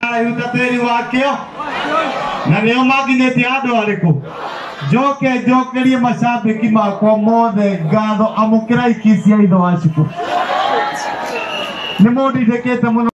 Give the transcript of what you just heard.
utateri wakio na nio maginete andu ariku njokerie mashabiki makwa mothe ngatho amukira ikisia itho wa cukuru ni mundindikite muno